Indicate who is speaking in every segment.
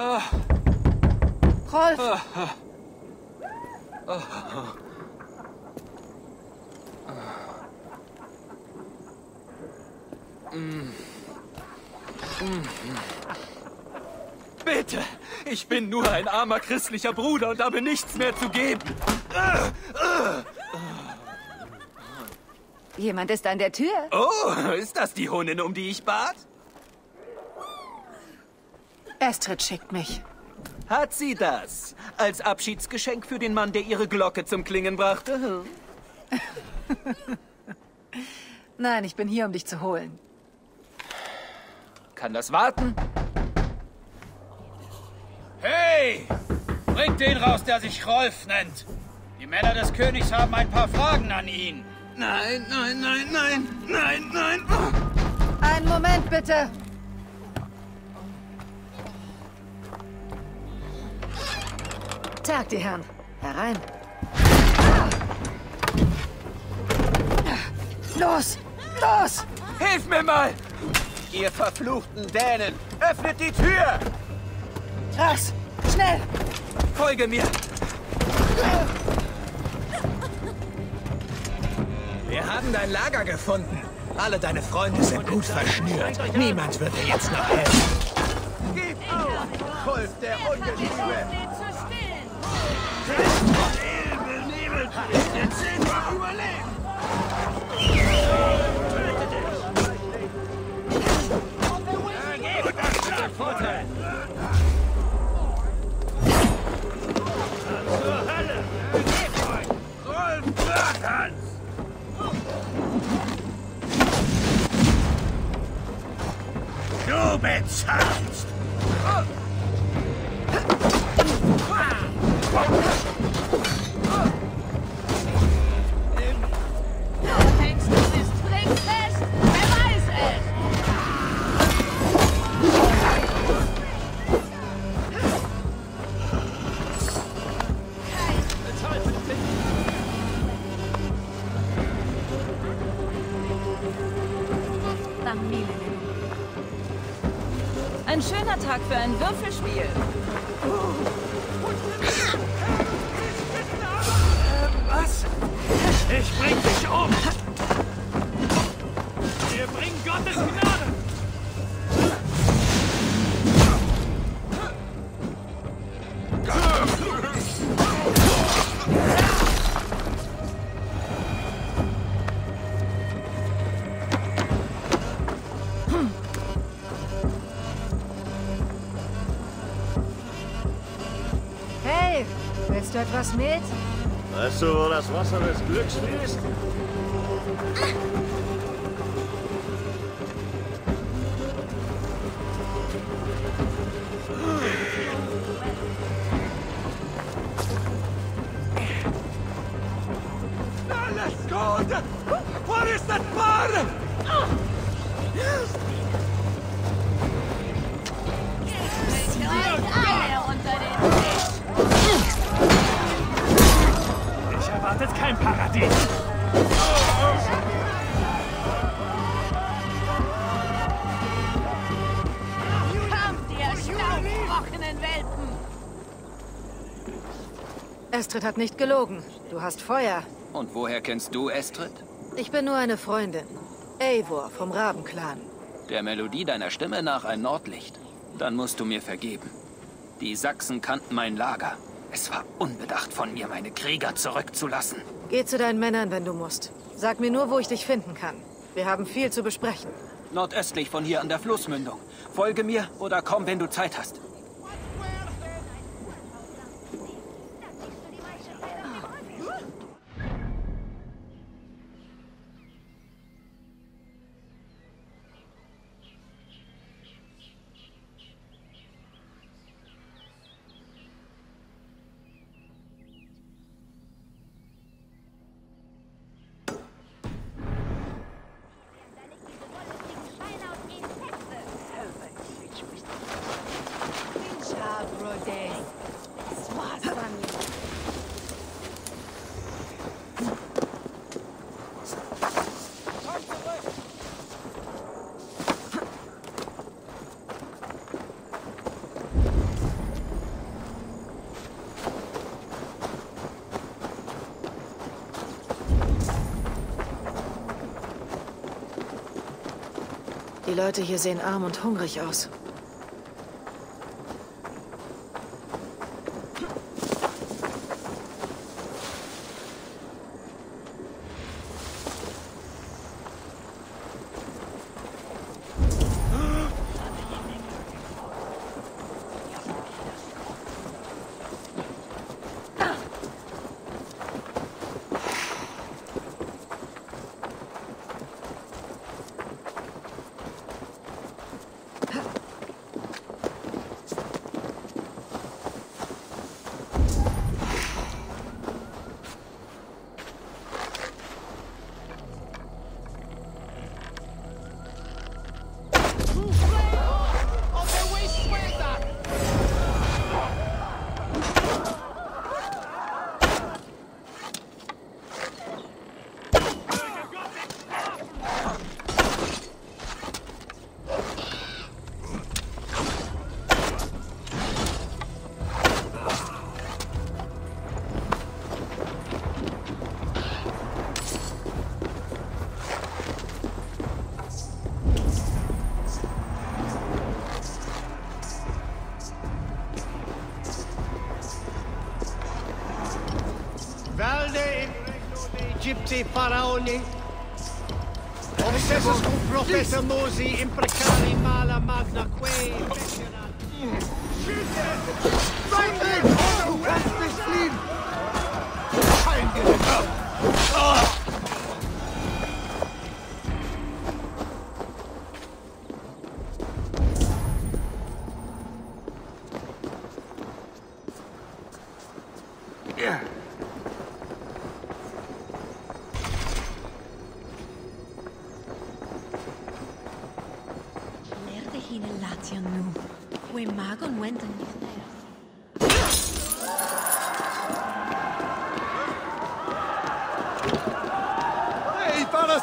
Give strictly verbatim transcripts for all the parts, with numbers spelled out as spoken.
Speaker 1: Rolf!
Speaker 2: Bitte! Ich bin nur ein armer christlicher Bruder und habe nichts mehr zu geben.
Speaker 1: Jemand ist an der Tür.
Speaker 2: Oh, ist das die Hundin, um die ich bat?
Speaker 1: Astrid schickt mich.
Speaker 2: Hat sie das? Als Abschiedsgeschenk für den Mann, der ihre Glocke zum Klingen brachte?
Speaker 1: Nein, ich bin hier, um dich zu holen.
Speaker 2: Kann das warten? Hey! Bringt den raus, der sich Rolf nennt. Die Männer des Königs haben ein paar Fragen an ihn. Nein, nein, nein, nein, nein, nein.
Speaker 1: Einen Moment, bitte. Tag, die Herren. Herein. Los! Los!
Speaker 2: Hilf mir mal! Ihr verfluchten Dänen! Öffnet die Tür!
Speaker 1: Raus! Schnell!
Speaker 2: Folge mir!
Speaker 3: Wir haben dein Lager gefunden. Alle deine Freunde sind gut verschnürt. Niemand wird dir jetzt noch helfen.
Speaker 2: Gib auf! Rolf, der Ungeliebte! Jetzt sehen wir überleben! Vorteil! Zur Hölle! Gebt euch! Rolf Börthans! Du bezahlst!
Speaker 4: Du denkst, du bist trinkfest? Wer weiß es?
Speaker 5: Ein schöner Tag für ein Würfelspiel.
Speaker 2: Was? Ich bring dich um! Wir bringen Gottes Gnade!
Speaker 1: Hey, willst du etwas mit?
Speaker 6: Weißt du, wo das Wasser des Glücks fließt?
Speaker 2: Alles gut! Wo ist das Bar? Ich erwartet kein Paradies.
Speaker 4: Kampft, ihr staubtrockenen Welpen!
Speaker 1: Astrid hat nicht gelogen. Du hast Feuer.
Speaker 2: Und woher kennst du Astrid?
Speaker 1: Ich bin nur eine Freundin. Eivor vom Rabenclan.
Speaker 2: Der Melodie deiner Stimme nach ein Nordlicht. Dann musst du mir vergeben. Die Sachsen kannten mein Lager. Es war unbedacht von mir, meine Krieger zurückzulassen.
Speaker 1: Geh zu deinen Männern, wenn du musst. Sag mir nur, wo ich dich finden kann. Wir haben viel zu besprechen.
Speaker 2: Nordöstlich von hier an der Flussmündung. Folge mir oder komm, wenn du Zeit hast.
Speaker 1: Leute hier sehen arm und hungrig aus.
Speaker 7: Gypsy faraoni, obsessus cum profeta Mosi imprecari mala magna quae.
Speaker 3: Feindling! Du kannst nicht fliehen! Fallen dir den Kopf! Ja.
Speaker 8: We magon went and
Speaker 3: Hey, Varas!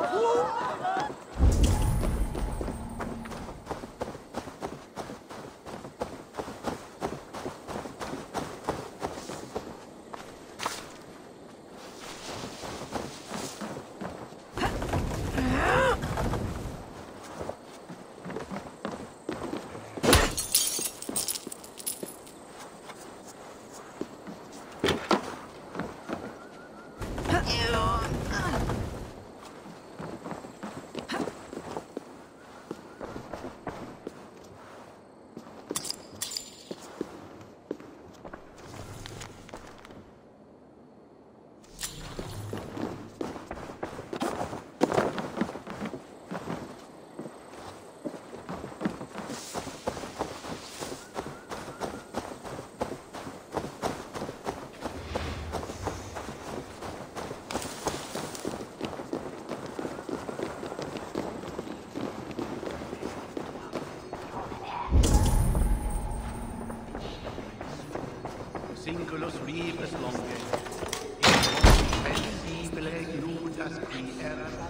Speaker 7: Singulos vivus longe, in pensi beleg nudas qui erat